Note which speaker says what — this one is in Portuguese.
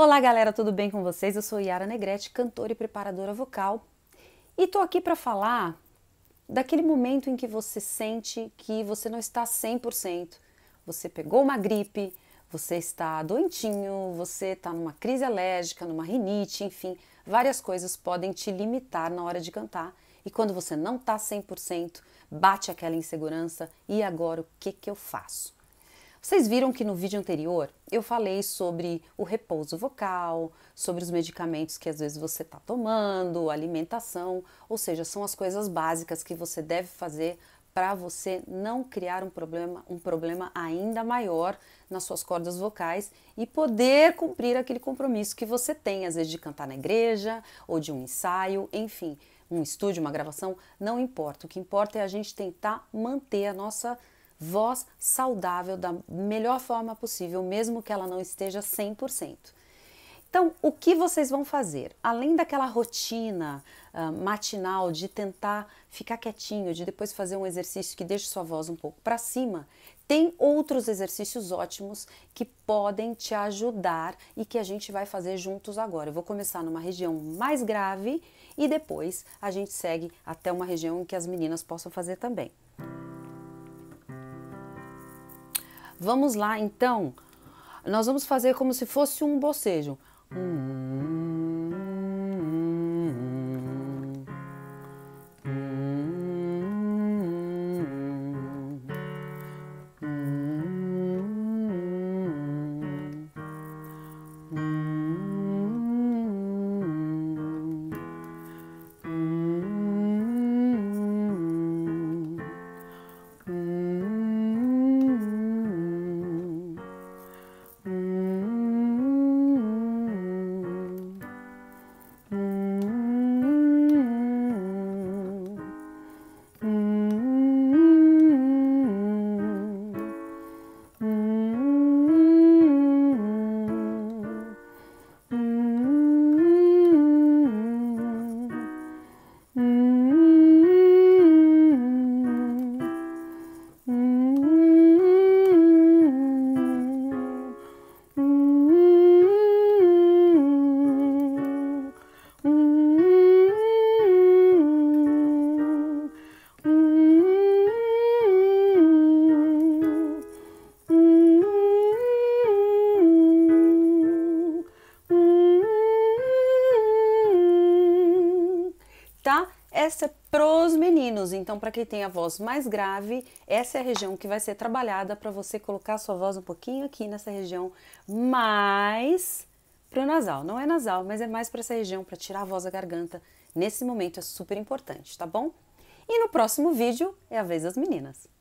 Speaker 1: Olá galera, tudo bem com vocês? Eu sou Yara Negrete, cantora e preparadora vocal, e tô aqui para falar daquele momento em que você sente que você não está 100%. Você pegou uma gripe, você está doentinho, você está numa crise alérgica, numa rinite, enfim, várias coisas podem te limitar na hora de cantar. E quando você não está 100%, bate aquela insegurança, e agora o que eu faço? Vocês viram que no vídeo anterior eu falei sobre o repouso vocal, sobre os medicamentos que às vezes você está tomando, alimentação, ou seja, são as coisas básicas que você deve fazer para você não criar um problema ainda maior nas suas cordas vocais e poder cumprir aquele compromisso que você tem, às vezes de cantar na igreja ou de um ensaio, enfim, um estúdio, uma gravação, não importa. O que importa é a gente tentar manter a nossa voz saudável da melhor forma possível, mesmo que ela não esteja 100%. Então, o que vocês vão fazer? Além daquela rotina matinal de tentar ficar quietinho, de depois fazer um exercício que deixe sua voz um pouco para cima, tem outros exercícios ótimos que podem te ajudar e que a gente vai fazer juntos agora. Eu vou começar numa região mais grave e depois a gente segue até uma região em que as meninas possam fazer também. Vamos lá, então. Nós vamos fazer como se fosse um bocejo. Tá? Essa é pros meninos, então para quem tem a voz mais grave, essa é a região que vai ser trabalhada para você colocar a sua voz um pouquinho aqui nessa região mais pro nasal. Não é nasal, mas é mais para essa região, para tirar a voz da garganta. Nesse momento é super importante, tá bom? E no próximo vídeo é a vez das meninas.